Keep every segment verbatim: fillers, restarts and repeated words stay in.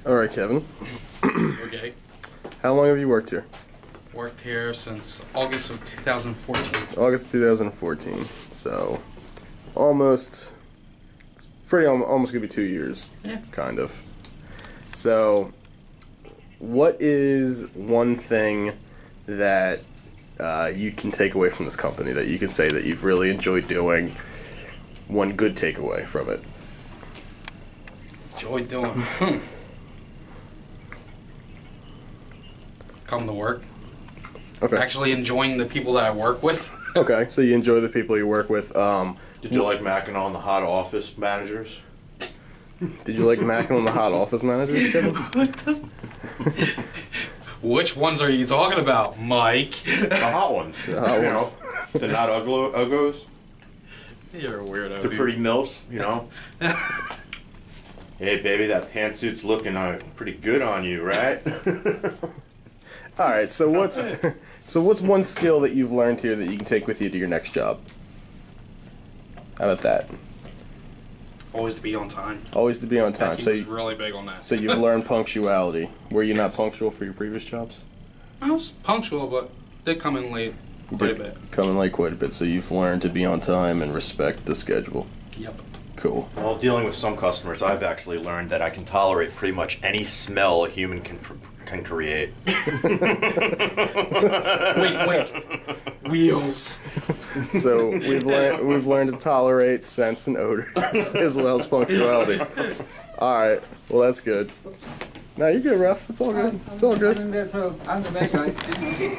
All right, Kevin. Okay. How long have you worked here? Worked here since August of two thousand fourteen. August two thousand fourteen. So, almost. It's pretty al- almost gonna be two years. Yeah. Kind of. So, what is one thing that uh, you can take away from this company that you can say that you've really enjoyed doing? One good takeaway from it. Enjoy doing. Hmm. Come to work. Okay. Actually enjoying the people that I work with. Okay, so you enjoy the people you work with. Um, Did you like macking on the hot office managers? Did you like macking on the hot office managers, Kevin? What the? Which ones are you talking about, Mike? The hot ones. The hot you ones. know, the not uglo- uggos. You're a weirdo. The dude. pretty milfs, you know. Hey, baby, that pantsuit's looking uh, pretty good on you, right? All right. So what's so what's one skill that you've learned here that you can take with you to your next job? How about that? Always to be on time. Always to be on time. Becky So was you, really big on that. so you've learned punctuality. Were you not Yes. punctual for your previous jobs? I was punctual, but did come in late You quite a did bit. come in late quite a bit. So you've learned to be on time and respect the schedule. Yep. Cool. Well, dealing with some customers, I've actually learned that I can tolerate pretty much any smell a human can pr- can create. Wait, wait. Wheels. So we've learned we've learned to tolerate scents and odors as well as punctuality. All right. Well, that's good. No, you're good, Ruff. It's all good. It's all good. I'm there, so I'm the bad guy. Can I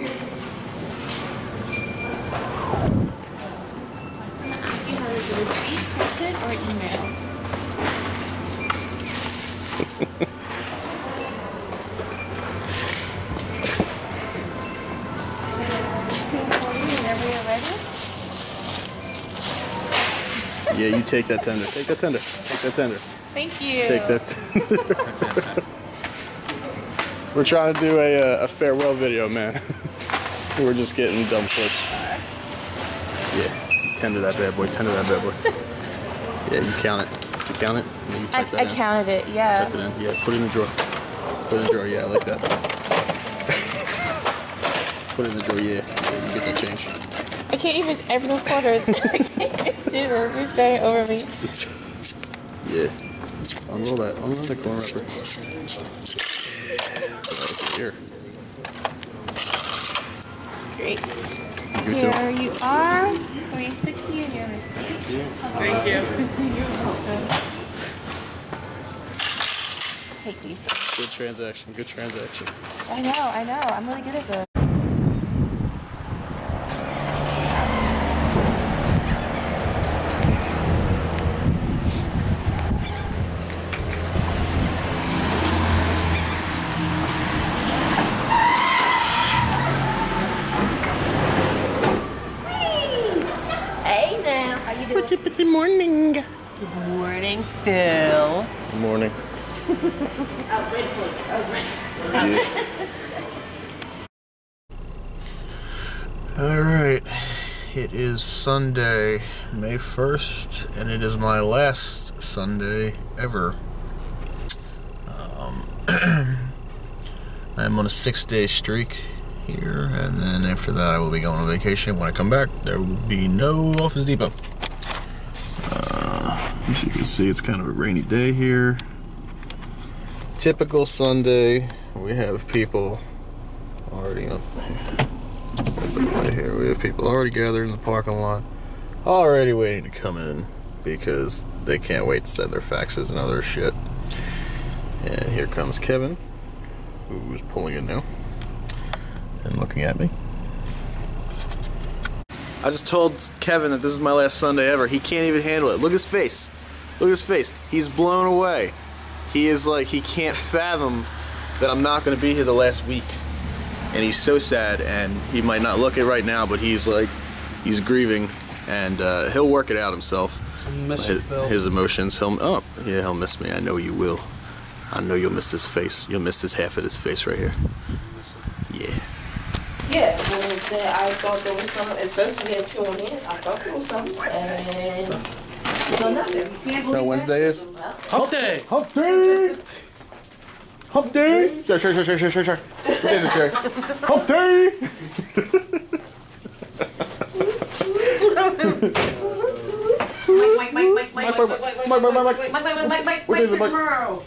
ask you how to do a speed, text it, or email? Whenever you're ready. Yeah, you take that tender. Take that tender. Take that tender. Thank you. Take that tender. We're trying to do a, uh, a farewell video, man. We're just getting dumb flips. Yeah, tender that bad boy. Tender that bad boy. Yeah, you count it. You count it. And then you I, type that I in. counted it, yeah. Type it in. Yeah, put it in the drawer. Put it in the drawer. Yeah, I like that. Put it in the drawer. Yeah, yeah, you get that change. I can't even, every quarters. I can't do this. You're starting over me. Yeah. Unroll that. Unroll that corn wrapper. Right here. Great. You good Here too? you are. three sixty and your receipt. Thank you. You're welcome. Take these. Good transaction. Good transaction. I know, I know. I'm really good at this. Hey now, how you doing? Pretty, pretty morning. Good morning, Phil. Good morning. I was ready for you. I was ready. Yeah. All right. It is Sunday, May first, and it is my last Sunday ever. Um, I'm on a six-day streak here, and then after that I will be going on vacation. When I come back, there will be no Office Depot. Uh, as you can see, it's kind of a rainy day here. Typical Sunday. We have people already up right here. We have people already gathered in the parking lot, already waiting to come in because they can't wait to send their faxes and other shit. And here comes Kevin, who's pulling in now and looking at me. I just told Kevin that this is my last Sunday ever. He can't even handle it. Look at his face. Look at his face. He's blown away. He is like, he can't fathom that I'm not going to be here the last week. And he's so sad, and he might not look it right now, but he's like, he's grieving, and uh, he'll work it out himself. I miss his, you, Phil. his emotions. He'll, oh, yeah, he'll miss me. I know you will. I know you'll miss this face. You'll miss this half of this face right here. Yeah. Yeah, well, then I thought there was some, it says we had two on in. I thought there was some, and no, nothing. You can't No, believe Wednesday that? is? Hump day. Hump day! Hump day. Sure, sure, sure, sure, sure, sure, sure. Stay in the chair. Hump day. Mike, Mike, Mike, Mike, Mike, Mike, Mike, Mike, Mike, Mike, Mike, Mike, Mike, Mike, Mike, Mike, What is it, Mike? tomorrow.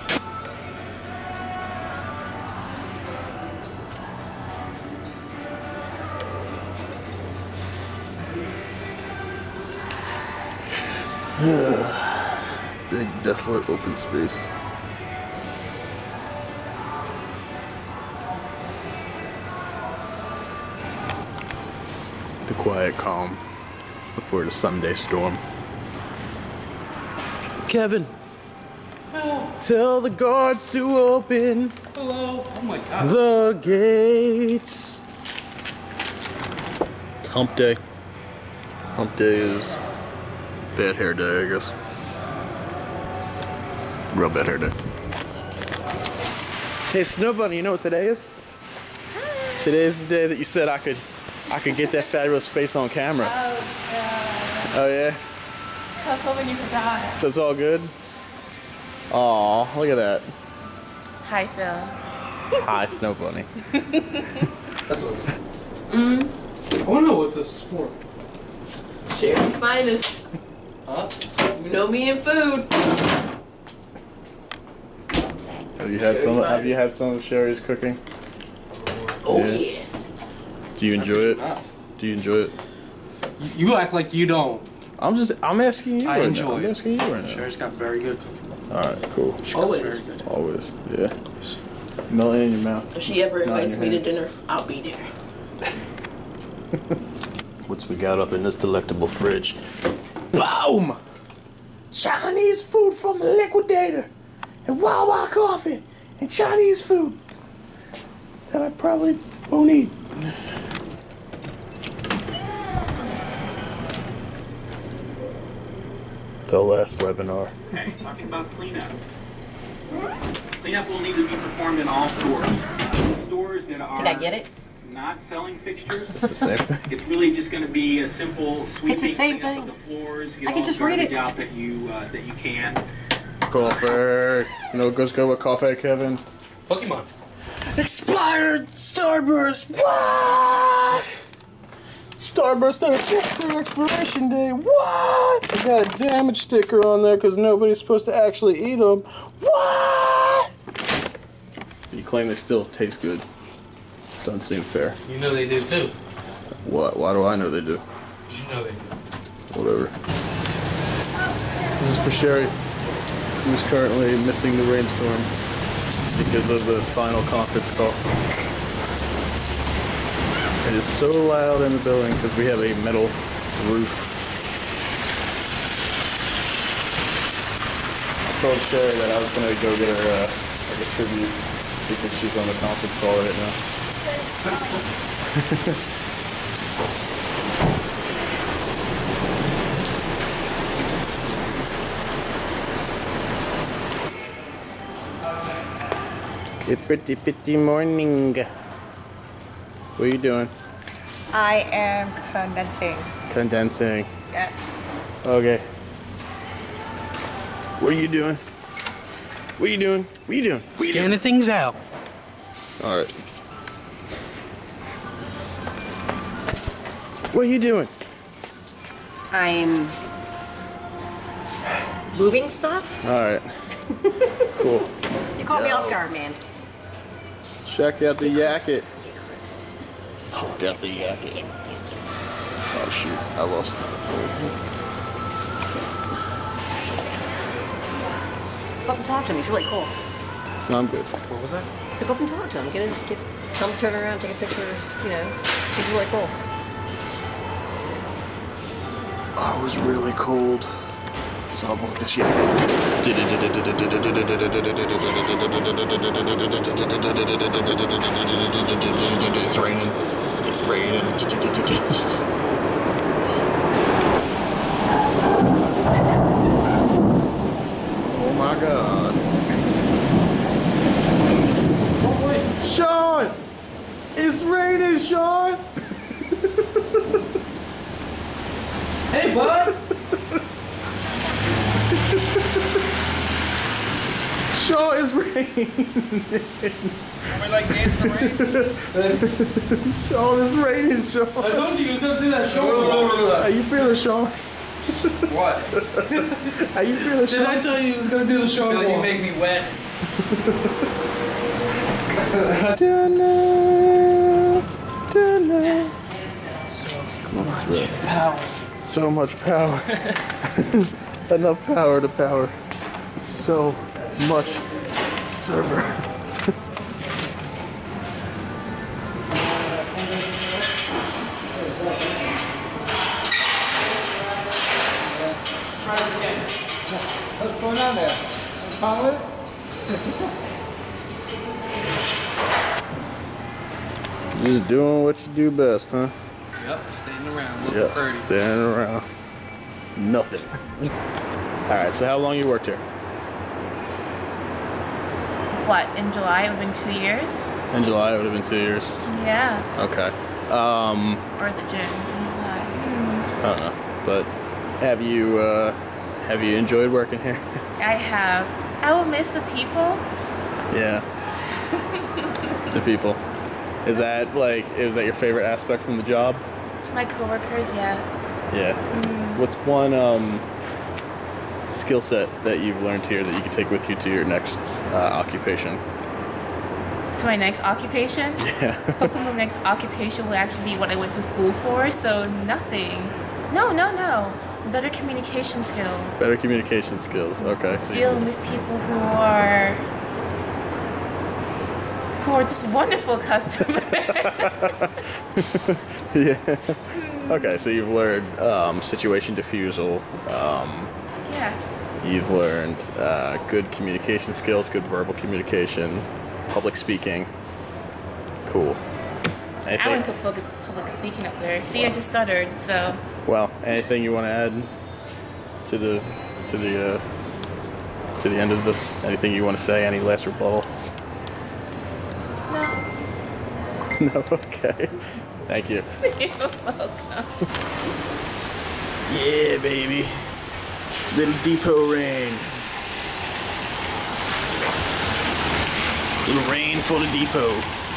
Big desolate open space. The quiet calm before the Sunday storm. Kevin, tell the guards to open Hello. Oh my god. the gates. Hump day. Hump day is bad hair day, I guess. Real bad hair day. Hey, Snow Bunny, you know what today is? Today is the day that you said I could, I could get that fabulous face on camera. Oh, God. Oh yeah. I was hoping you forgot. So it's all good. Aw, look at that. Hi, Phil. Hi, Snow Bunny. That's all. Mm. I wanna know what this is for. Sharon's finest. Huh? You know me and food. Have you had some? Have you had some of Sherry's cooking? Oh Yeah. yeah. Do you enjoy it? Not. Do you enjoy it? You you act like you don't. I'm just. I'm asking you. I right enjoy now. I'm it. asking you right now. Sherry's got very good cooking. All right, cool. She Always. cooks very good. Always, yeah. Melt it in your mouth. If she ever Not in invites your me to hand. dinner, I'll be there. What's we got up in this delectable fridge? Boom! Chinese food from the liquidator, and Wawa coffee, and Chinese food that I probably won't eat. The last webinar. Okay, talking about cleanup. Cleanup will need to be performed in all stores. Uh, stores that are Did I get it? not selling fixtures. It's the same thing. It's really just going to be a simple sweeping It's the same cleanup thing. of the floors. Get I can all just the read it. garbage out that you uh, that you can. Coffee. You know what goes good with coffee, Kevin? Pokemon. Expired Starburst. What? Starburst that are just their expiration day. What? They got a damage sticker on there because nobody's supposed to actually eat them. What? You claim they still taste good. Doesn't seem fair. You know they do too. What? Why do I know they do? You know they do. Whatever. This is for Sherry, who's currently missing the rainstorm because of the final conference call. It is so loud in the building because we have a metal roof. I told Sherry that I was going to go get her uh, like a tribute because she's on the conference call right now. Good pretty pretty morning. What are you doing? I am condensing. Condensing. Yes. Okay. What are you doing? What are you doing? What are you doing? What are you doing? Scanning things out. All right. What are you doing? I'm moving stuff. All right. Cool. You caught me off guard, man. Check out the jacket. Check out the jacket. Oh shoot! I lost it. Go up and talk to him. He's really cool. No, I'm good. What was that? So go up and talk to him. Get his, get, tell him to turn around, take a picture of his, you know. He's really cool. Oh, it was really cold. So I bought this jacket. It's raining. It's raining. Oh my god. Sean! It's raining, Sean! Hey, bud. Sean, it's this rain. Am I like dancing in the rain? Sean, this rain is Sean. I told you you was gonna do that show. How you feeling, Sean? What? How you feeling, Sean? Did I tell you you was gonna do the show? You make me wet. Dunno, dunno. Come on, let's rip. Power. So much power. Enough power to power so much server. Try this again. What's going on there? Follow it? Just doing what you do best, huh? Yep, standing around looking Yeah, pretty. standing around. Nothing. Alright, so how long you worked here? What, in July? It would have been two years? In July, it would have been two years. Yeah. Okay. Um, Or is it June? July. I don't know. But have you, uh, have you enjoyed working here? I have. I will miss the people. Yeah. The people. Is that like, is that your favorite aspect from the job? My coworkers, yes. Yeah. What's one um, skill set that you've learned here that you can take with you to your next uh, occupation? To my next occupation? Yeah. Hopefully my next occupation will actually be what I went to school for, so nothing. No, no, no. Better communication skills. Better communication skills. Okay. So you- Dealing with people who are who are just wonderful customers. Yeah. Okay, so you've learned um, situation diffusal. Um, Yes. you've learned uh, good communication skills, good verbal communication, public speaking. Cool. I Anything, wouldn't put public, public speaking up there. See, I just stuttered, so well, anything you want to add to the to the uh, to the end of this? Anything you want to say? Any last rebuttal? no. No. Okay. Thank you. You're welcome. Yeah, baby. Little depot rain. Little rain for the depot.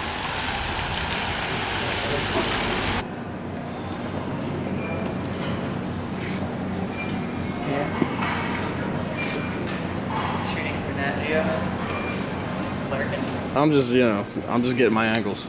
Shooting for that, yeah. Lurking. I'm just, you know, I'm just getting my angles.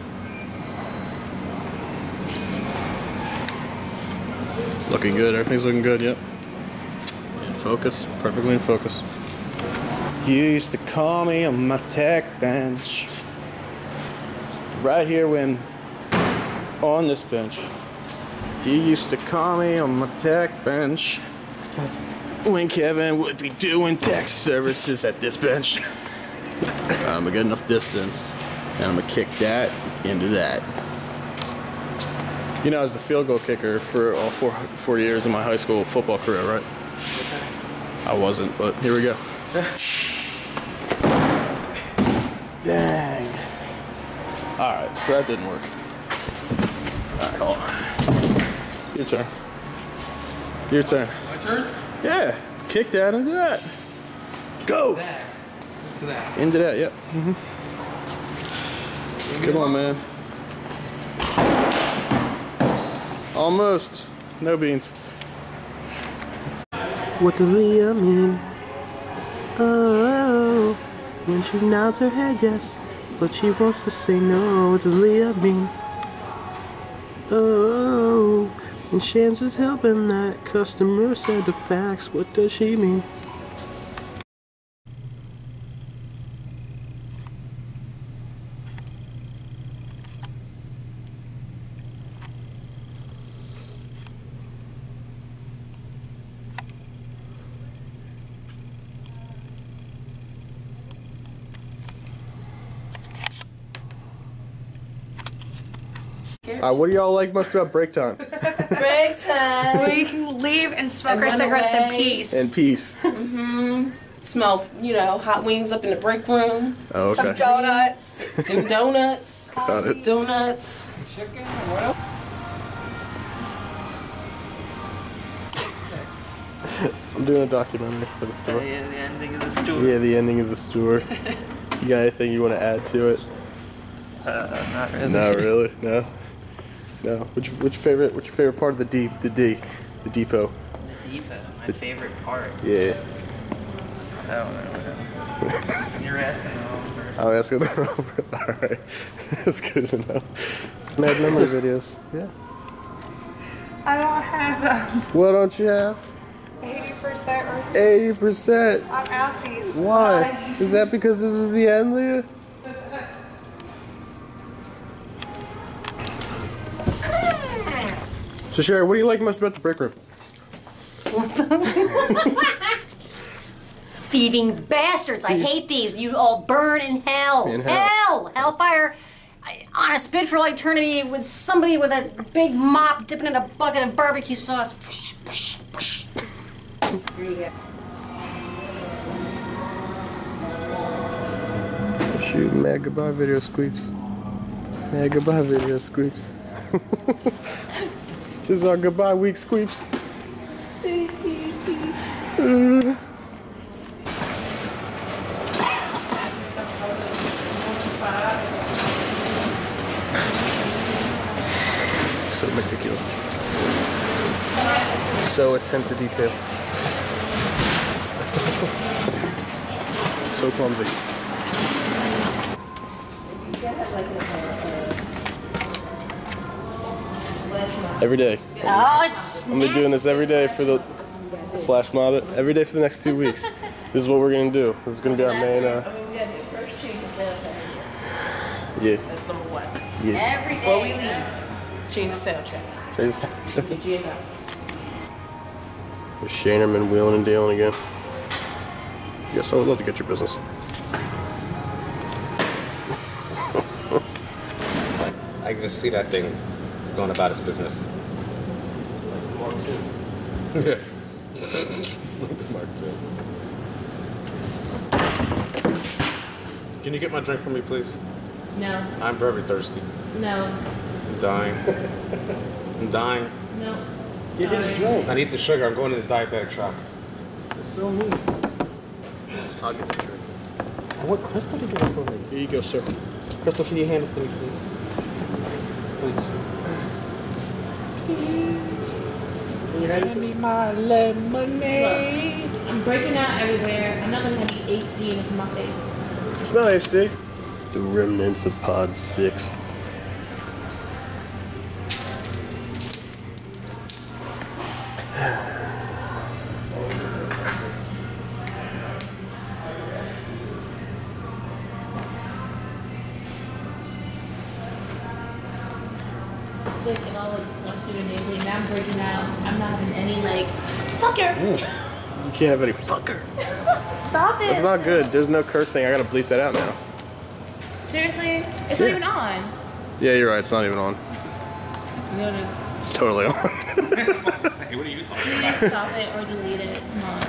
Looking good. Everything's looking good. Yep. In focus. Perfectly in focus. You used to call me on my tech bench. Right here when on this bench. You used to call me on my tech bench. When Kevin would be doing tech services at this bench. I'm gonna get enough distance, and I'm gonna kick that into that. You know, I was the field goal kicker for all four four years of my high school football career, right? I wasn't, but here we go. Dang. All right, so that didn't work. All right, hold on. Your turn. Your turn. My turn? Yeah, kick that into that. Go. That. What's that? Into that, yep. Mm-hmm. Come on, man. Almost. No beans. What does Leah mean? Oh, when she nods her head yes, but she wants to say no. What does Leah mean? Oh, when Shams is helping that customer said the facts. What does she mean? Uh, what do y'all like most about break time? Break time. We can leave and smoke And our run cigarettes in away. peace. And peace. Mm-hmm. Smell, you know, hot wings up in the break room. Oh, Some okay. donuts. Them donuts. Got it. Donuts. Chicken? What else? I'm doing a documentary for the Oh, store. yeah, the ending of the story. Yeah, the ending of the store. You got anything you want to add to it? Uh, not really. No, really, no, no. Which which favorite? What's your favorite part of the D? The D, the depot. The depot, my The- favorite part. Yeah. I don't know. You're asking the wrong person. I'll ask it. All right, that's good to know. Mad memory videos. Yeah. I don't have them. What don't you have? eighty percent or so. Eighty percent. I'm outies. Why? Is that because this is the end, Leah? So Sherry, what do you like most about the break room? Thieving bastards! I hate thieves. You all burn in hell. In hell. hell, hellfire. I, on a spit for all eternity with somebody with a big mop dipping in a bucket of barbecue sauce. There you go. Shoot, mad goodbye video squeeps. Mad goodbye video squeeps. This is our goodbye week squeeps. Uh. So meticulous. So attentive to detail. So clumsy. Every day. Oh, I'm gonna be doing this every day for the flash mob. Every day for the next two weeks. This is what we're gonna do. This is gonna be our main. Uh, I mean, we gotta do first change the sound track. yeah. That's number one. Yeah. every Before we day. leave, change the sound track. There's Get you out. Shanerman wheeling and dealing again. Yes, I would love to get your business. I can just see that thing going about its business. Mark two. Yeah. Mark two. Can you get my drink for me, please? No, I'm very thirsty. no, I'm dying. I'm dying. no. Get his Sorry. drink. I need the sugar. I'm going to the diabetic shop. It's so mean. I'll get the drink. What crystal did you want for me? Here you go, sir. Crystal, can you hand this to me, please? Please. Hand me my lemonade. Look, I'm breaking out everywhere. I'm not gonna have the H D in it for my face. It's not H D. The remnants of Pod six. Sick and all like flustered and nasally. Now I'm breaking out. I'm not having any like fucker. You can't have any fucker. Stop it. That's not good. There's no cursing. I gotta bleep that out now. Seriously, it's Yeah. not even on. Yeah, you're right. It's not even on. It's noted. It's totally on. Hey, what are you talking Please stop it or delete it. Come on.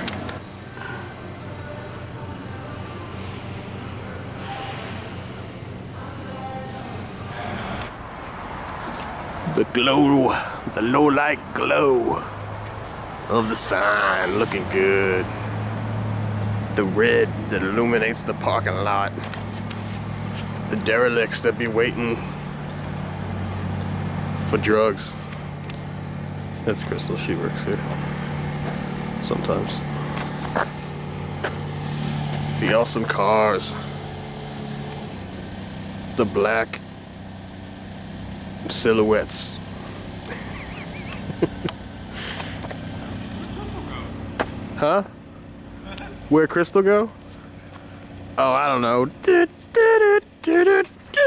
The glow, the low light glow of the sign looking good. The red that illuminates the parking lot. The derelicts that be waiting for drugs. That's Crystal, she works here. Sometimes. The awesome cars. The black silhouettes. Huh? Where Crystal go? Oh, I don't know. Du- du- du- du- du- du.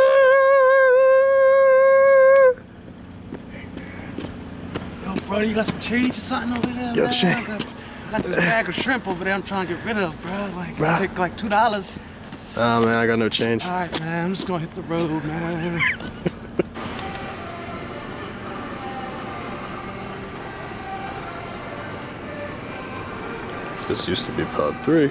Yo, brother, you got some change or something over there, Yo, man? change. I got, I got this bag of shrimp over there I'm trying to get rid of, bro. Like, Bruh. take like two dollars. Oh man, I got no change. All right, man, I'm just gonna hit the road, man. This used to be pod three.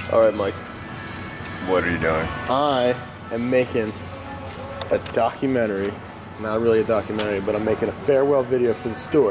All right, Mike. What are you doing? I am making a documentary. Not really a documentary, but I'm making a farewell video for the store.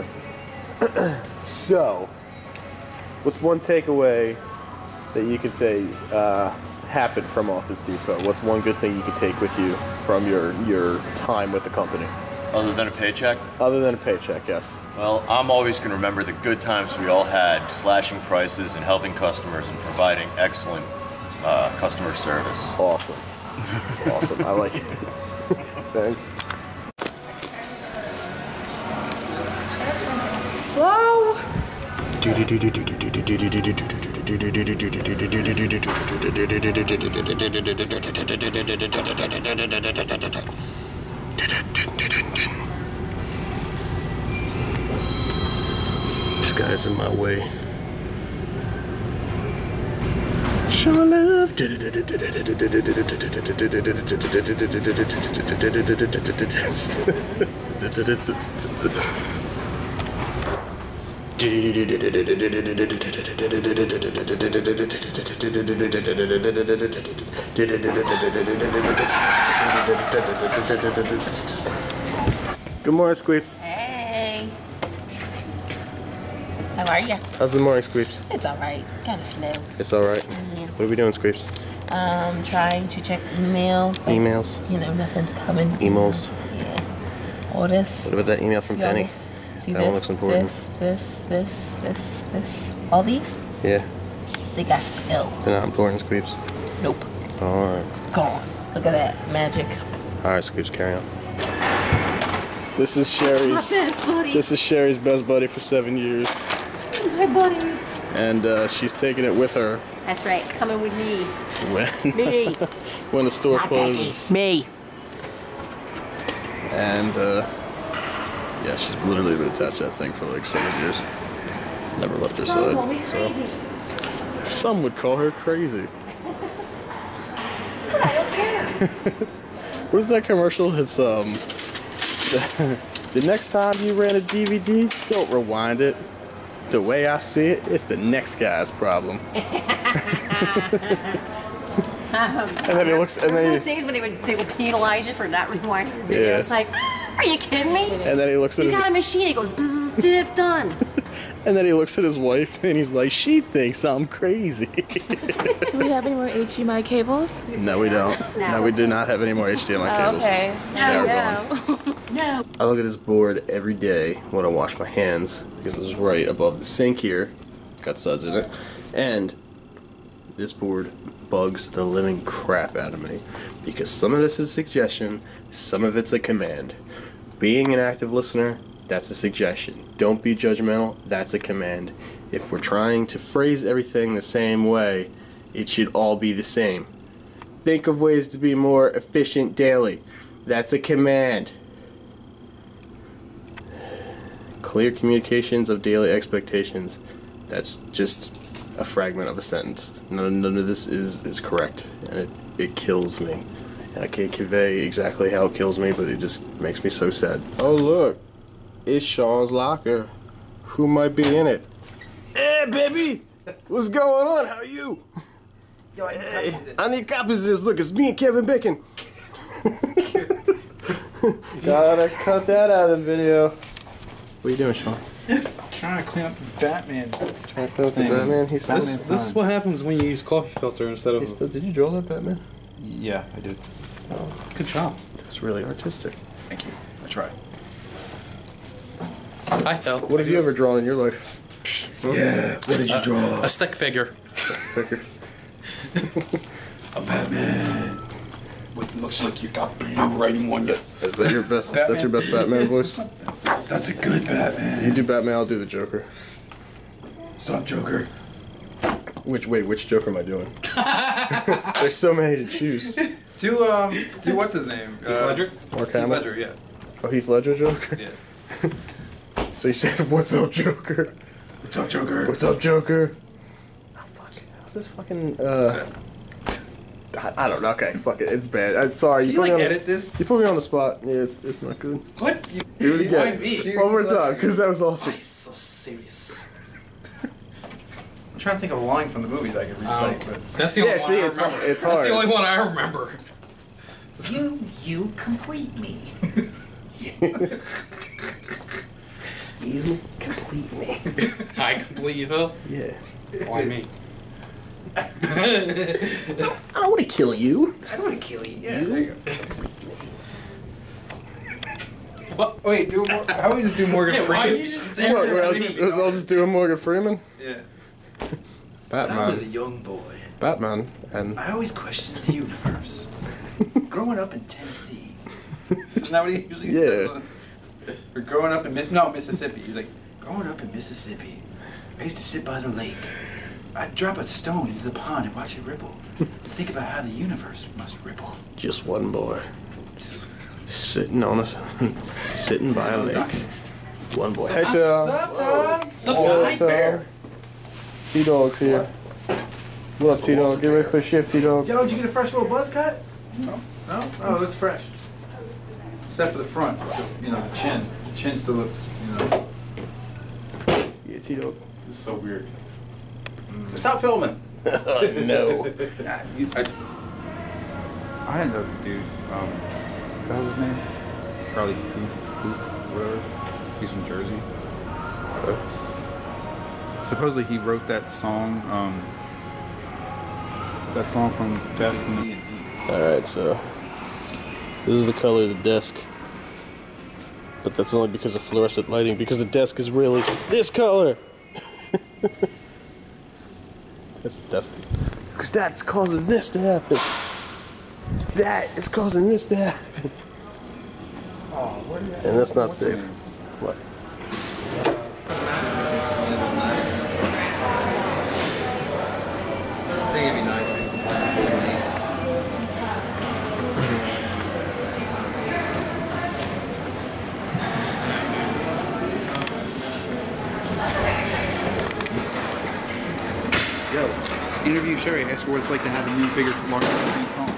So, what's one takeaway that you could say uh, happened from Office Depot? What's one good thing you could take with you from your, your time with the company? Other than a paycheck? Other than a paycheck, yes. Well, I'm always going to remember the good times we all had slashing prices and helping customers and providing excellent uh, customer service. Awesome. Awesome. I like it. Thanks. Whoa! This guy's in my way. Show love. Good morning, Squeeps. Hey. How are ya? How's the morning, Squeeps? It's alright. Kind of slow. It's alright. Yeah. What are we doing, Squeeps? Um, trying to check email. but, Emails? You know, nothing's coming. Emails? Yeah. All this. What about that email from See all Penny? this? See That this, one looks important. This, this, this, this, this. All these? Yeah. They got spilled. They're not important, Squeeps. Nope. Alright. Gone. Look at that. Magic. Alright, Squeeps, carry on. This is Sherry's. My best buddy. This is Sherry's best buddy for seven years. My buddy. And uh, she's taking it with her That's right. It's coming with me. when, Me. when the store Not closes. Me. And uh, yeah, she's literally been attached to that thing for like seven years. She's never left her Some call me side. crazy. So some would call her crazy. But I don't care. What is that commercial? It's um the next time you rent a D V D, don't rewind it. The way I see it, it's the next guy's problem. And then he looks, and then Those he, days when they would they would penalize you for not rewinding your video. Yeah. It's like, are you kidding me? and then he looks at You his, got a machine. It goes, bzzz, it's done. and then he looks at his wife, and he's like, "She thinks I'm crazy." Do we have any more H D M I cables? No, we don't. No, we do not have any more H D M I Oh, cables. okay. They are No. gone. No. I look at this board every day when I wash my hands because it's right above the sink here. It's got suds in it. And this board bugs the living crap out of me because some of this is suggestion, some of it's a command. Being an active listener, that's a suggestion. Don't be judgmental, that's a command. If we're trying to phrase everything the same way, it should all be the same. Think of ways to be more efficient daily. That's a command. Clear communications of daily expectations. That's just a fragment of a sentence. None, none of this is, is correct, and it, it kills me. And I can't convey exactly how it kills me, but it just makes me so sad. Oh look, it's Sean's locker. Who might be in it? Hey baby, what's going on? How are you? Yo, I need Hey, copies of this. I need copies of this. Look, it's me and Kevin Bacon. Gotta cut that out of the video. What are you doing, Sean? Trying to clean up the Batman. Trying to clean up the Thing. Batman? He's still, This, this is what happens when you use coffee filter instead of. he's still, did you draw that Batman? Yeah, I did. Oh, good job. That's really artistic. Thank you. I tried. Hi, Phil. What have you ever drawn in your life? Yeah. What did you draw? A stick figure. Figure. A Batman. What looks like you got blue writing on you. Is that your best? That's your best Batman voice? That's, that's a good Batman. You do Batman, I'll do the Joker. Stop, Joker. Which wait, which Joker am I doing? There's so many to choose. Do um, do what's his name? Heath Ledger? Mark Heath Hamill. Ledger, yeah. Oh, Heath Ledger Joker. Yeah. So you said, "What's up, Joker? What's up, Joker? What's up, Joker?" Oh fuck! How's this fucking? Uh, I, I don't know. Okay, fuck it. It's bad. I'm sorry. Can You, you put like me on edit this? The, you put me on the spot. Yeah, it's, it's not good. What? Do it again. Why me? One more time, because that was awesome. Why so serious? trying to think of a line from the movie that I could recite, Um, but That's the only Yeah, one see, I it's remember. hard- it's That's hard. the only one I remember. you, you complete me. You complete me. I complete you, Phil? Yeah. Why me? I don't want to kill you. I don't want to kill you. Yeah, You there you go. What? Wait, do more, how about we just do Morgan Yeah, why are Freeman? you just What, staring I'll, at just, me? I'll just do a Morgan Freeman. Yeah. Batman. When I was a young boy, Batman and I always questioned the universe. Growing up in Tennessee. Isn't that what he usually Yeah. says? Or growing up in Mi- no Mississippi. He's like, growing up in Mississippi, I used to sit by the lake. I'd drop a stone into the pond and watch it ripple. And think about how the universe must ripple. just one boy Just sitting on a sitting by a lake. One boy. Hey, Tom. What's up, Tom? What's up, What's guy? up? T-Dog's here. What up, T-Dog? Get ready for the shift, T-Dog. Yo, did you get a fresh little buzz cut? No. No? Oh, it's fresh. Except for the front, you know, the chin. The chin still looks, you know. Yeah, T-Dog. This is so weird. Stop filming. Oh, no. Nah, you, I, I didn't know this dude. Um, what was his name? Charlie Puth, Puth, whatever. He's from Jersey. Okay. Supposedly he wrote that song. Um, that song from Destiny. Alright, so this is the color of the desk. But that's only because of fluorescent lighting, because the desk is really this color. that's that's because that's causing this to happen. That is causing this to happen. And that's not safe. What? I think it'd be nice if you could Yo, interview Sherry. Ask her what it's like to have a new, bigger, larger phone.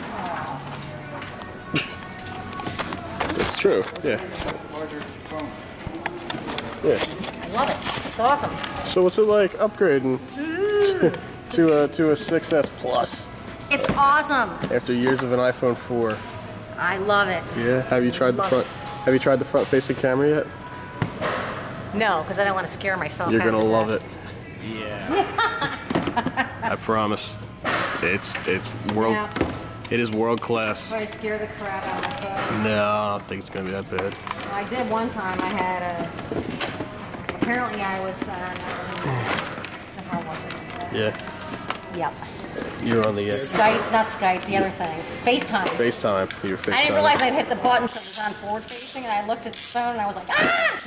It's true. Yeah. Larger phone. Yeah. I love it. It's awesome. So what's it like upgrading to, to a to a six S Plus It's awesome. after years of an iPhone four? I love it. Yeah. Have you tried the Love front? Have you tried the front-facing camera yet? No, because I don't want to scare myself. You're gonna after love that. it. I promise. It's it's world. Yeah. It is world class. But I scare the crap out of myself. No, I don't think it's gonna be that bad. Well, I did one time. I had a. Apparently, I was. Uh, the hell was it? Yeah. Yep. You're on the edge. Skype, not Skype. The other thing, FaceTime. FaceTime. You're FaceTime. I didn't realize I'd hit the button so it was on forward facing, and I looked at the phone and I was like, ah!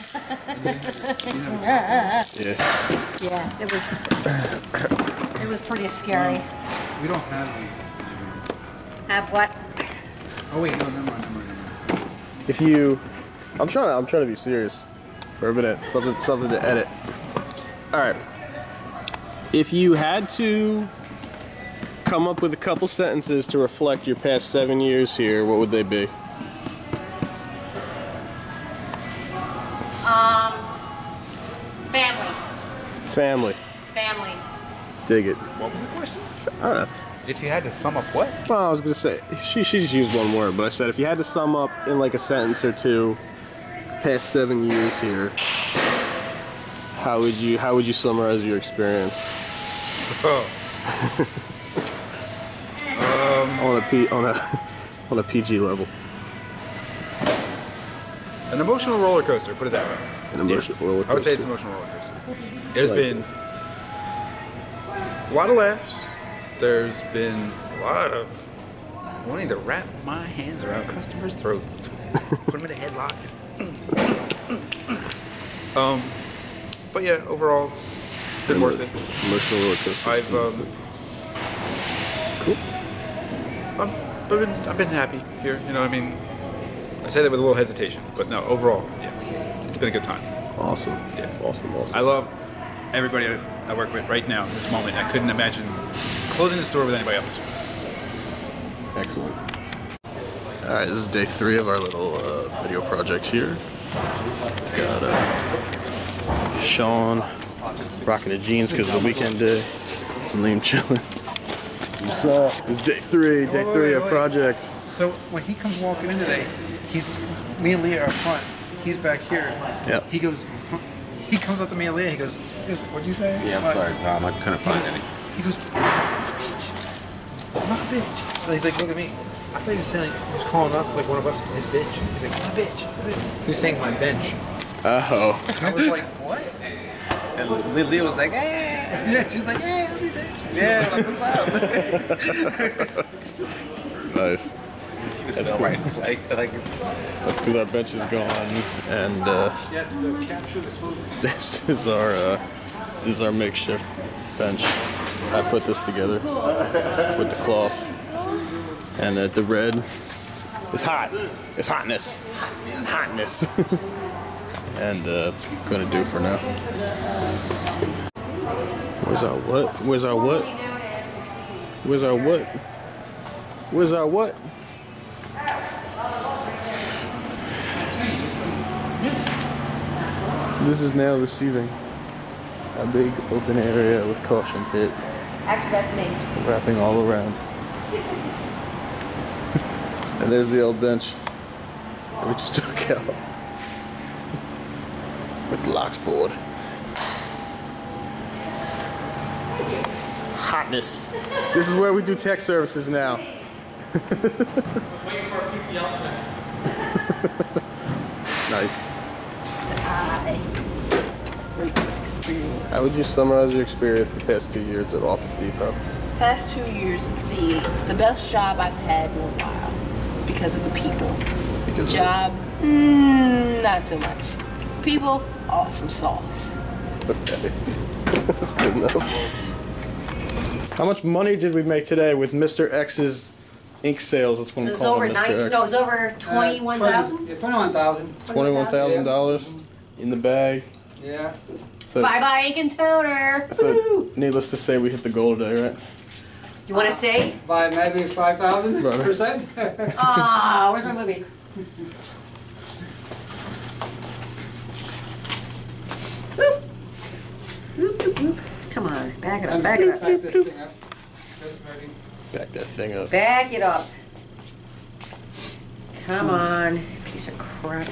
Yeah. Yeah, it was. It was pretty scary. We don't have these. Have what? Oh wait, no, never mind, never mind, never mind. If you, I'm trying to I'm trying to be serious for a minute. Something something to edit. All right. If you had to come up with a couple sentences to reflect your past seven years here, what would they be? Um, family. Family. Family. Dig it. What was the question? I don't know. If you had to sum up what? Well, I was gonna say she she just used one word, but I said if you had to sum up in like a sentence or two, the past seven years here, how would you how would you summarize your experience? Oh. on a P on a on a P G level. An emotional roller coaster, put it that way. An emotional Yeah. roller I would say it's coaster. an emotional roller coaster. There's Like been it. a lot of laughs. There's been a lot of wanting to wrap my hands around customers' throats. Put them in a headlock. Just um, but yeah, overall, it's been worth it. Emotional roller coaster. I've um, cool. I'm, I've been I've been happy here. You know, I mean, I say that with a little hesitation, but no, overall, yeah, it's been a good time. Awesome. Yeah. Awesome. Awesome. I love everybody I, I work with right now in this moment. I couldn't imagine closing the store with anybody else. Excellent. All right, this is day three of our little uh, video project here. Got uh, Sean Rocking the jeans because of the weekend day. And Liam chilling. What's up? It's day three, day Wait, three wait, of wait. projects. So when he comes walking in today, he's me and Leah are up front. He's back here. Yep. He goes. He comes up to me and Leah. He goes, he goes "What'd you say?" Yeah, I'm Like, sorry, Tom. I couldn't find any. He goes, "I'm a bitch. I'm a bitch." So he's like, "Look at me." I thought he was saying, like, he was calling us like one of us his bitch. He's like, "I'm a bitch." He was saying my bench. Oh. I was like, "What?" And Leah was like, "Eh." Yeah, she's like, "Hey, I'm your bitch." Yeah, like, what's up? Nice. That's cool. Right. Like, like, That's because our bench is gone, and uh, Yes, but capture the clothing. this is our uh, this is our makeshift bench. I put this together with the cloth, and uh, the red is hot. It's hotness, hotness, and uh, it's gonna do for now. Where's our what? Where's our what? Where's our what? Where's our what? This is now receiving a big open area with caution tape Actually, that's me. wrapping all around. And there's the old bench that we just took out with the locks board. Hotness. This is where we do tech services now. Waiting for a P C L check. Nice. I How would you summarize your experience the past two years at Office Depot? Past two years, the, it's the best job I've had in a while because of the people. Because of job, mm, not so much. People, awesome sauce. Okay. That's good enough. How much money did we make today with Mister X's ink sales? That's what I'm It was calling over him, Mister nineteen. X. No, it was over twenty-one thousand. Yeah, twenty-one thousand. Twenty-one thousand dollars in the bag. Yeah. So, Bye bye, ink and toner. so Woo. needless to say, we hit the goal today, right? You want to say? By maybe five thousand Brother. percent. Ah, where's my movie? Whoop. Whoop, whoop, whoop. Come on, back it up, back it up. Back this thing up. Ready? Back that thing up. Back it up. Come on, piece of crap.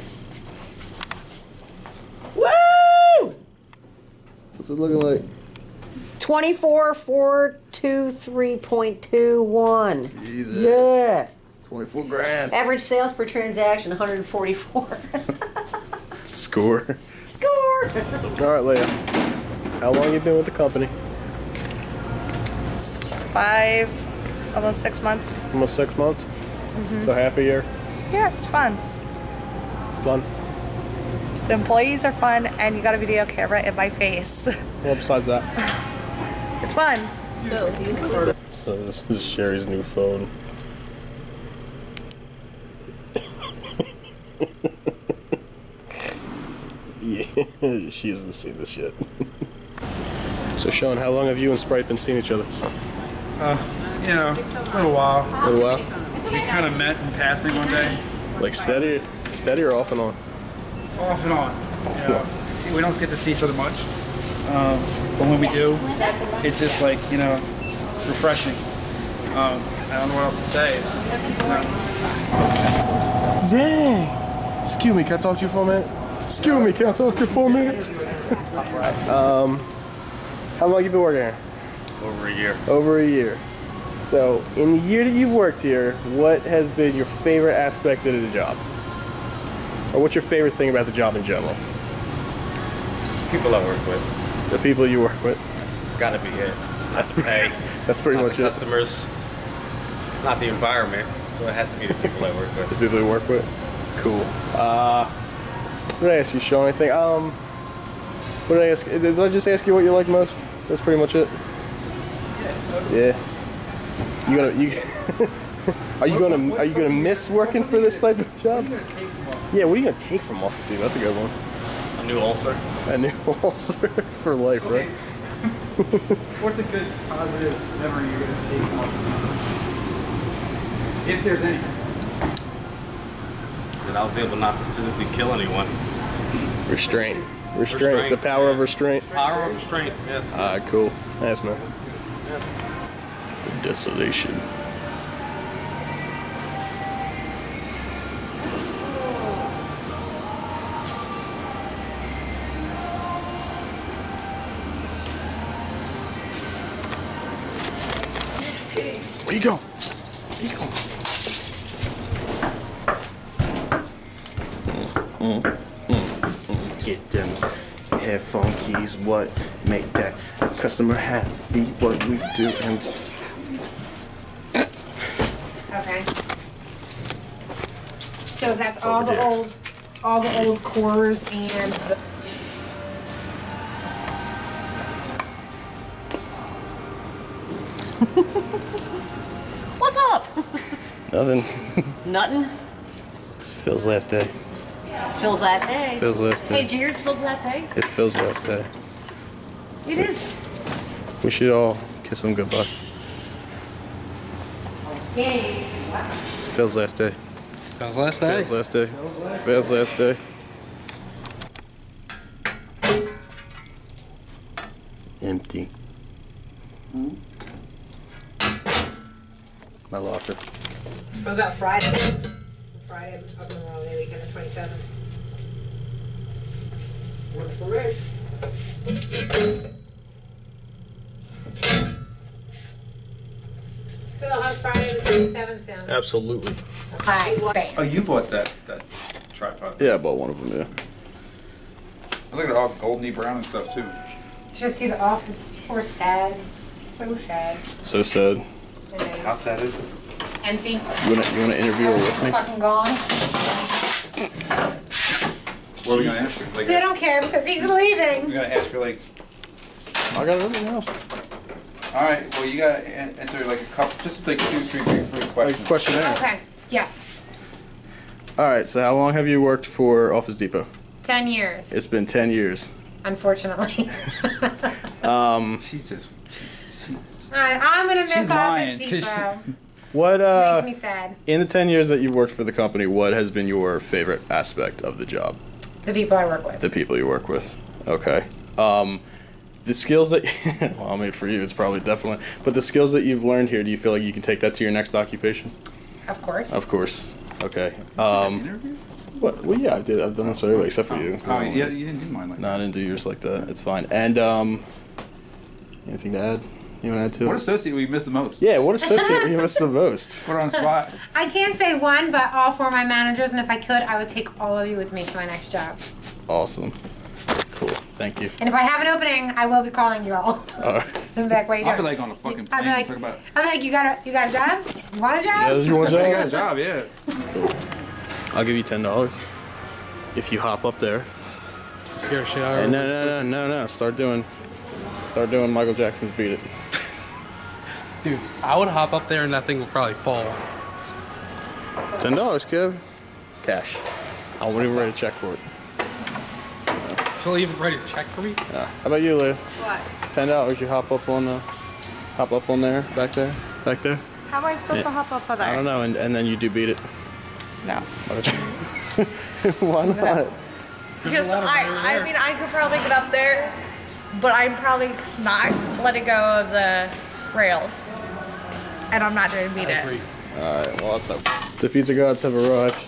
Woo! What's it looking like? Twenty-four, four, two, three point two one. Jesus. Yeah. Twenty-four grand. Average sales per transaction, one hundred forty-four. Score. Score! All right, Leah. How long you been with the company? Five, almost six months. Almost six months. Mhm. So half a year. Yeah, it's fun. Fun. The employees are fun, and you got a video camera in my face. Well, besides that. It's fun. So this is Sherry's new phone. Yeah, she hasn't seen this yet. So Sean, how long have you and Sprite been seeing each other? Uh, you know, a little while. A little while? We kind of met in passing one day. Like steady, steady or off and on? Off and on. You know, we don't get to see each other much. Um, but when we do, it's just like, you know, refreshing. Um, I don't know what else to say. It's just, you know. Dang! Excuse me, can I talk to you for a minute? Excuse me, can I talk to you for a minute? um, how long you been working here? Over a year. Over a year. So, in the year that you've worked here, what has been your favorite aspect of the job? Or what's your favorite thing about the job in general? People I work with. The people you work with. Gotta be it. That's pay. That's pretty not much the it. customers, not the environment. So it has to be the people I work with. The people you work with? Cool. Uh, what did I ask you, Sean? Anything? Um, what did I ask? Did I just ask you what you like most? That's pretty much it. Yeah. You gonna you? Are you gonna are you gonna miss working for this type of job? Yeah. What are you gonna take from Office Depot? That's a good one. A new ulcer. A new ulcer for life, right? What's a good positive memory you're going to take from it? If there's any. That I was able not to physically kill anyone. Restraint. Restraint. Restraint, The power yeah. of restraint. Power of restraint, yes. Alright, cool. Thanks, man. The desolation. Where you go? Where you going? Mm, mm, mm, mm. Get them headphone keys. What make that customer happy? What we do and Okay. So that's all Over the there. old, all the old cores and the. What's up? nothing. Nothing. It's Phil's last day. It's Phil's last day. Phil's last Hey, day. Jared, it's Phil's last day. It's Phil's last day. It is. We should all kiss him goodbye. Yay. It's Phil's last day. Phil's last day. Phil's last day. Phil's last day. Empty. My locker. What about Friday? Friday, I'm talking Memorial Day weekend, the twenty-seventh. Works for me. Phil, how's Friday the twenty-seventh sound? Absolutely. Hi, bam. Oh, you bought that that tripod. Yeah, I bought one of them, yeah. I look at all Goldie Brown and stuff too. You should see the office. Poor sad. So sad. So sad. It is. How sad is it? Empty. You wanna, you wanna interview her with It's me? fucking gone. What are we gonna ask her? Like, They don't care because he's leaving. we're gonna ask her like, I got everything else. all right, well you gotta a- answer like a couple, just like two, three, three, three Like questions. questionnaire. Okay. Yes. Alright, so how long have you worked for Office Depot? Ten years, It's been ten years. unfortunately. Um, She's just, she, she's, I, I'm gonna miss She's lying, Office 'cause Depot. what, uh, Makes me sad. in the ten years that you've worked for the company, what has been your favorite aspect of the job? The people I work with. The people you work with. Okay. Um, the skills that, well, I mean, for you, it's probably definitely, but the skills that you've learned here, do you feel like you can take that to your next occupation? Of course. Of course. Okay. Um, interview? what? Well, yeah, I did. I've done this for everybody except for you. Oh, yeah, you didn't do mine like No, I didn't do yours like that. It's fine. And, um, anything to add? You want to add to What it? associate we missed the most? Yeah, what associate you missed the most? Put her on the spot. I can't say one, but all four of my managers, and if I could, I would take all of you with me to my next job. Awesome. Cool. Thank you. And if I have an opening, I will be calling you all. Alright. I'm back, what you I'll be doing? like on a fucking I'll plane be like, talk about. I'm like, you got a, you got a job? You want a job? Yeah, you want a I got a job? job, yeah. I'll give you ten dollars if you hop up there. Scare shit out Hey, of no, no, no, no, no. Start doing, start doing Michael Jackson's "Beat It." Dude, I would hop up there and that thing would probably fall. Ten dollars, Kev. Cash. I won't even write a check for it. Still even ready to check for me? Yeah. How about you, Leah? What? Ten dollars. You hop up on the, hop up on there, back there, back there. How am I supposed Yeah. to hop up on I don't there? know, and, and then you do beat it. No. Why not? Because I, I mean, I could probably get up there, but I'm probably not letting go of the rails. And I'm not doing beat I it. agree. All right. Well, that's up. The pizza gods have arrived.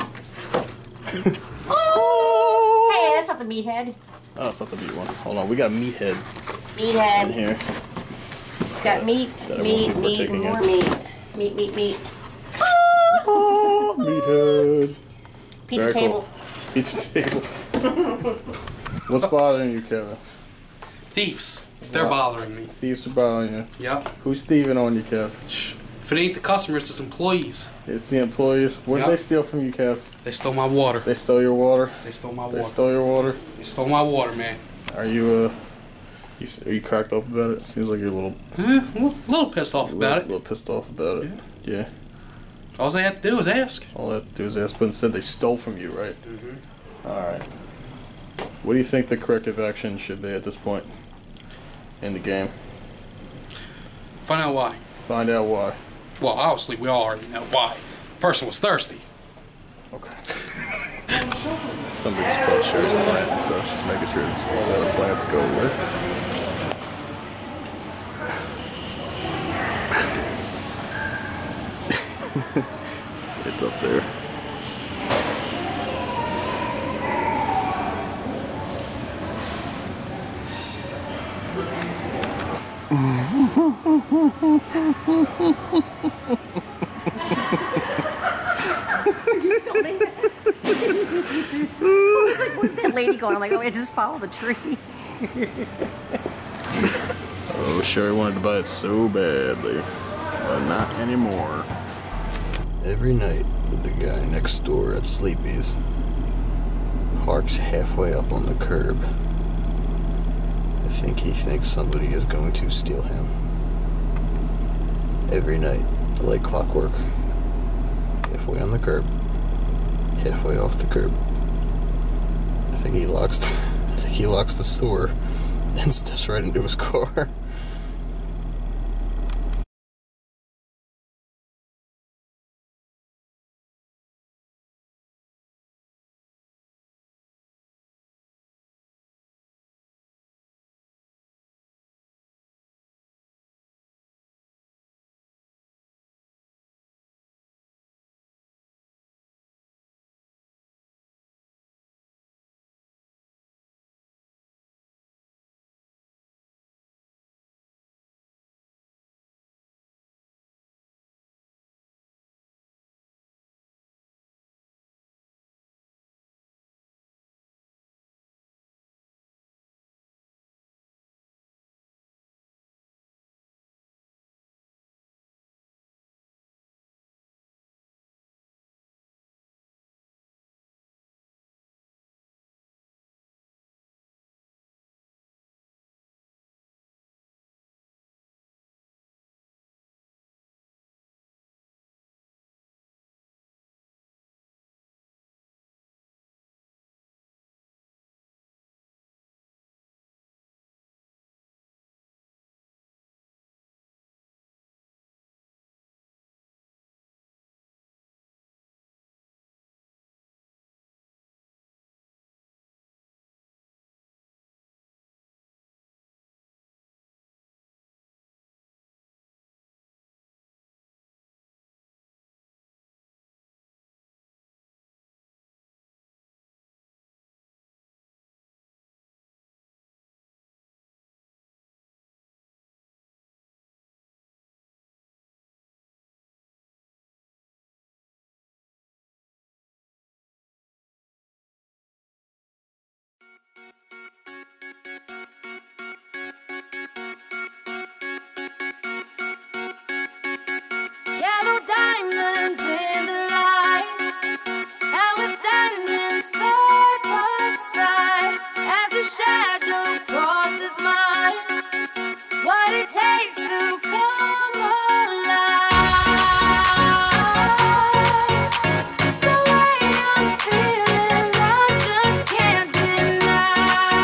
Hey, that's not the meathead. Oh, it's not the meat one. Hold on, we got a meathead in Meathead. here. It's got meat, That I meat, won't be meat, and partaking more in. meat. Meat, meat, meat. Oh, meathead. Pizza Very table. cool. Pizza table. What's bothering you, Kevin? Thieves. They're Wow. bothering me. Thieves are bothering you. Yep. Who's thieving on you, Kev? If it ain't the customers, it's employees. It's the employees. What did Yep. they steal from you, Kev? They stole my water. They stole your water. They stole my They water. stole your water. They stole my water, man. Are you uh? You, s- are you cracked up about it? Seems like you're a little, Eh, I'm a little pissed off a about little, it. little pissed off about it. Yeah. All they had to do was ask. All they have to do is ask, but instead they stole from you, right? Mm-hmm. All right. What do you think the corrective action should be at this point in the game? Find out why. Find out why. Well, obviously we all already know why. Person was thirsty. Okay. Somebody just bought Sherry's plant and stuff. She's making sure all the other plants go away. It's up there. What's that lady going? I'm like, oh, I just follow the tree. Oh, Sherry wanted to buy it so badly, but not anymore. Every night, the guy next door at Sleepy's parks halfway up on the curb. I think he thinks somebody is going to steal him. Every night, like clockwork. Halfway on the curb, halfway off the curb. I think he locks the, I think he locks the store and steps right into his car. Yellow diamonds in the light, and we're standing side by side as the shadow crosses mine. What it takes to come alive. It's the way I'm feeling, I just can't deny.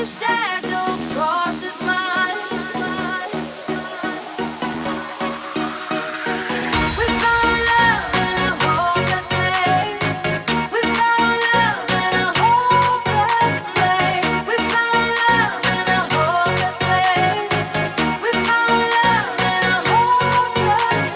a shadow crosses mine. We found love in a hopeless place. We found love in a hopeless place. We found love in a hopeless place. We found love in a hopeless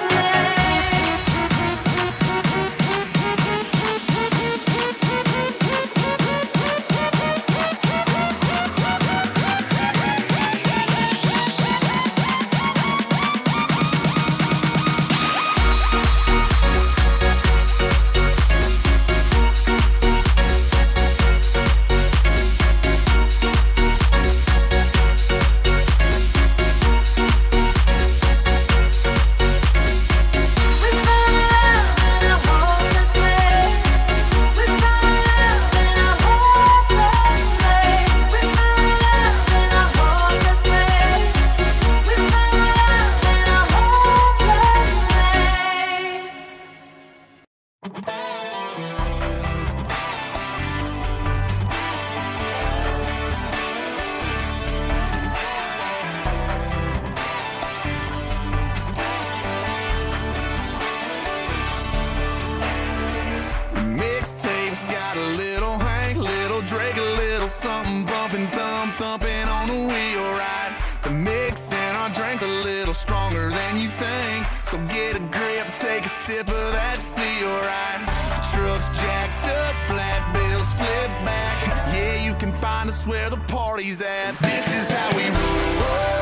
Mixtapes got a little Hank, little Drake, a little something bumping, thump, thumping on the wheel, right? The mix in our drinks a little stronger than you think. So get a grip, take a sip of that feel, right? Trucks jacked up, flat bills flip back. Yeah, you can find us where the party's at. This is how we roll.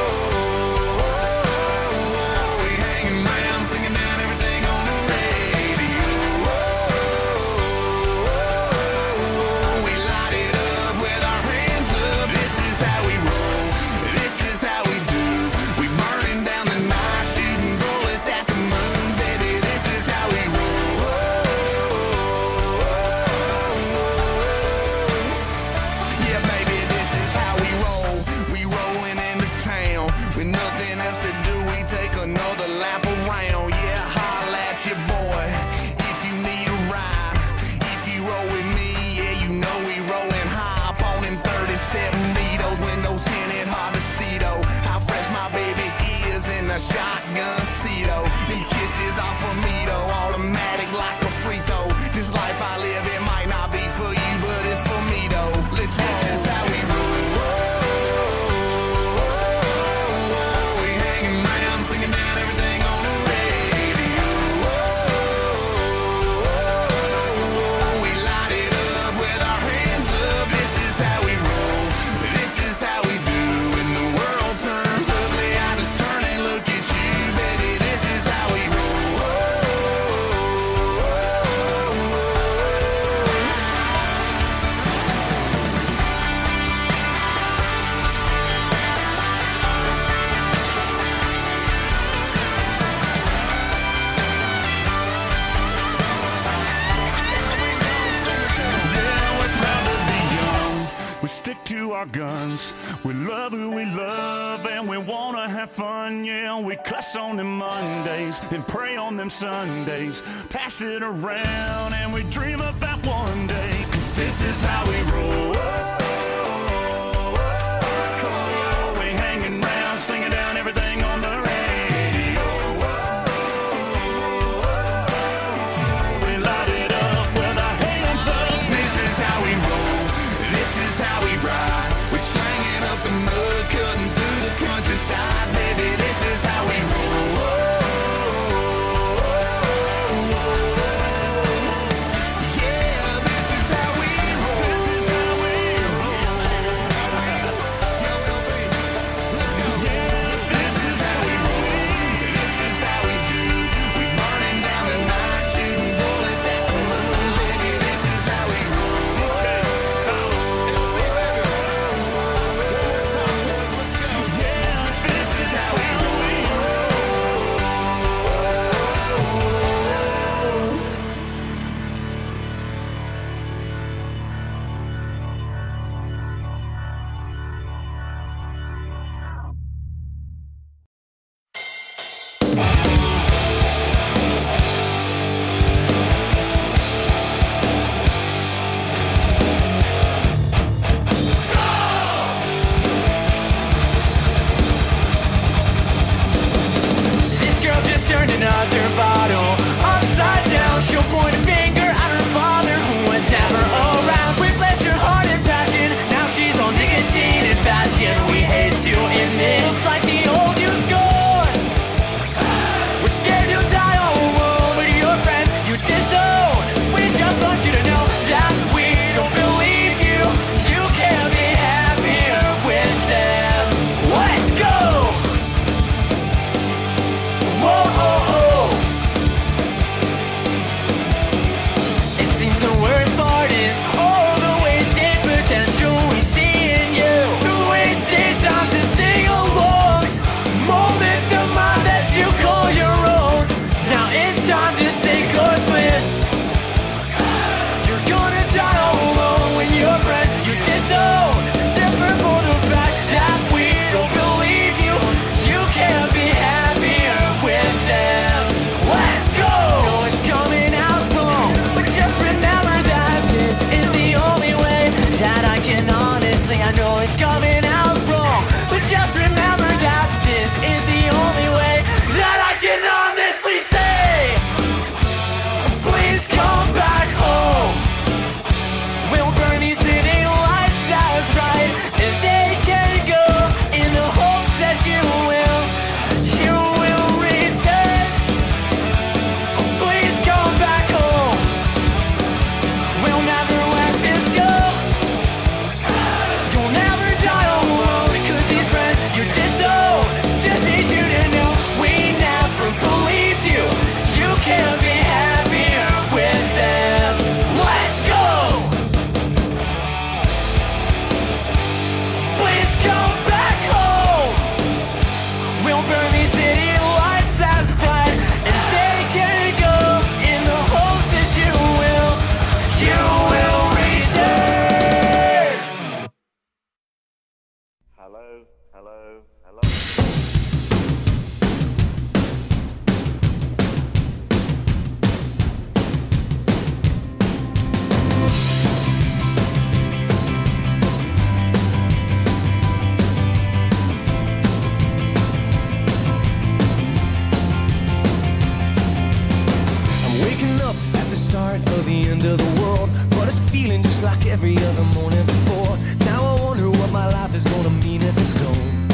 We hanging around, singing down everything on the radio. We light it up with our hands up. This is how we roll. This is how we do. We burning down the night, shooting bullets at the moon, baby. This is how we roll. Yeah, baby, this is how we roll. We rolling into town with nothing else to do. We take another lap around. Yeah, holla at your boy if you need a ride. If you roll with me, yeah, you know we rolling high up on them thirty-seven Beatles. Windows tinted, hard to see though how fresh my baby is in the shotgun seat though. Them kisses off of me though, automatic like a free throw. This life I live, it might not be for you, but it's for me though. Let's roll. This is how we roll. We hanging around, singing down everything on the radio. We light it up with our hands up. This is how we roll. This is how we do. When the world turns ugly, I just turn and look at you, baby. This is how we We stick to our guns, we love who we love, and we wanna have fun, yeah. We cuss on them Mondays and pray on them Sundays, pass it around and we dream about one day, 'cause this is how we roll. We hanging around, singing down everything on the radio. We light it up with our hands up. This is how we roll. This is how we ride. We're slanging up the mud, cutting through the countryside, baby. This is how we roll. Yeah, this is how we roll. it's coming out wrong. But just remember that this is the only way that I can honestly say, please come back home. We'll burn these city lights as bright as they can go, in the hopes that you will, you will return. Please come back home. We'll never let this go. You'll never die alone, cause these friends you disown just need you to know we never believed you. You can't be happier with them. Let's go. Please come back home. We'll burn these city lights as bright as they can go, in the hopes that you will, you will return. Hello, hello, hello. I'm waking up at the start of the end of the world, but it's feeling just like every other morning before. Now I wonder what my life is gonna mean if it's gone.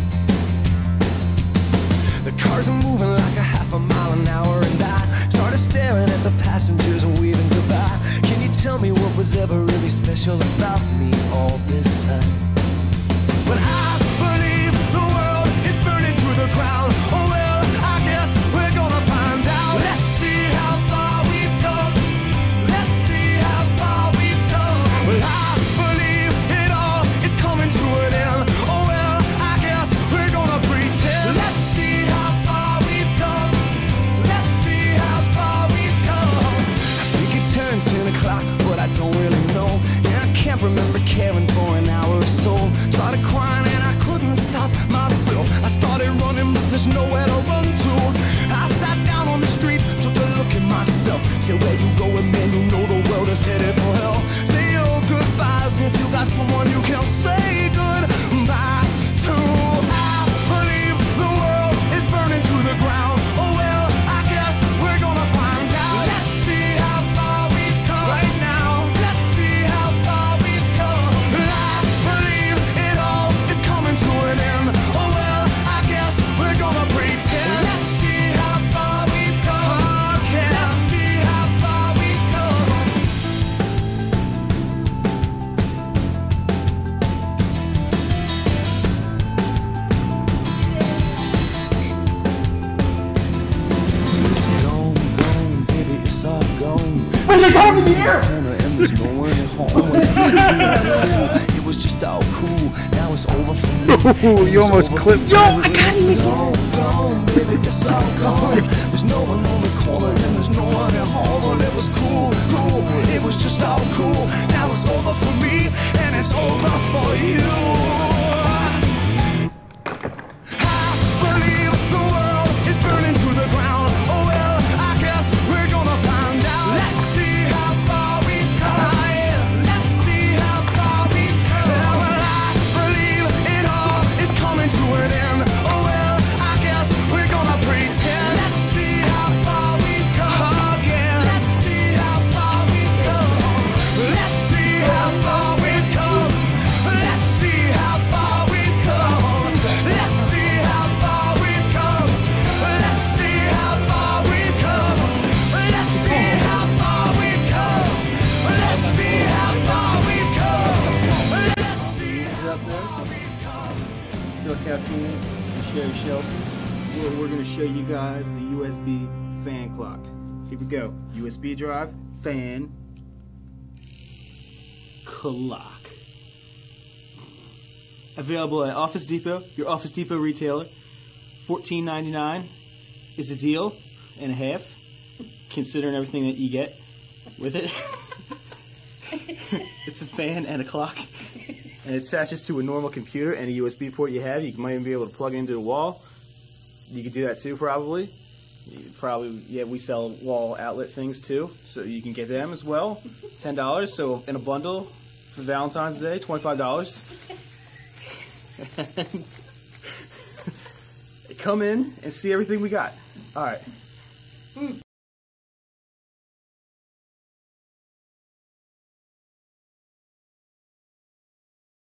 The cars are moving like a half a mile an hour, and I started staring at the passengers and waving goodbye. Can you tell me what was ever really special about me all this time? But I believe the world is burning to the ground. Oh well, I guess we're gonna find out. Let's see how far we've come. Let's see how far we've come. Well, I believe it all is coming to an end. Oh well, I guess we're gonna pretend. Let's see how far we've come. Let's see how far we've come. I think it turned ten o'clock, but I don't really know. And I can't remember caring for an hour or so. Started crying and I couldn't stop myself. I started running, but there's nowhere to run to. I sat down on the street, took a look at myself. Said, where you going, man? You know the world is headed for hell. Say your goodbyes if you got someone you can say goodbye to. I believe the world is burning to the ground. Oh well, I guess we're gonna find out. Let's see how far we've come right now. Let's see how far we've come. I believe it all is coming to an end. Oh well, I guess we're gonna pretend. Let's see how far we've come. Yeah. Let's see how far we've come. It's gone, gone, baby, it's all gone. Wait, they caught me in the air! And there's no one at home. It was just all cool. Now it's over for me. Ooh, you almost clipped. Yo, I got you. It's all gone, baby, it's all gone. There's no one on the corner and there's no one at home. But it was cool, cool. It was just all cool. Now it's over for me and it's over for you. I believe the world is burning to the ground. Oh well, I guess we're gonna find out. Let's see how far we've come. Let's see how far we've come. Well, I believe it all is coming to an end. Oh well, I guess we're gonna pretend. Let's see how far we've come. Yeah, let's see how far we've come. Let's see how far we've come. Let's see how far we've come. Let's see how far we've come. Let's see how far we've come. Let's see how far we've come. Let's see how far we've come. Let's see how far we've come. Phil Caffeine and Sherry Shelf. We're, we're going to show you guys the U S B fan clock. Here we go. U S B drive, fan, clock. Available at Office Depot, your Office Depot retailer. fourteen ninety-nine is a deal and a half, considering everything that you get with it. It's a fan and a clock, and it attaches to a normal computer and a U S B port you have. You might even be able to plug it into the wall. You could do that too, probably. You probably, yeah, we sell wall outlet things too, so you can get them as well. ten dollars, so in a bundle for Valentine's Day, twenty-five dollars. And come in and see everything we got. All right.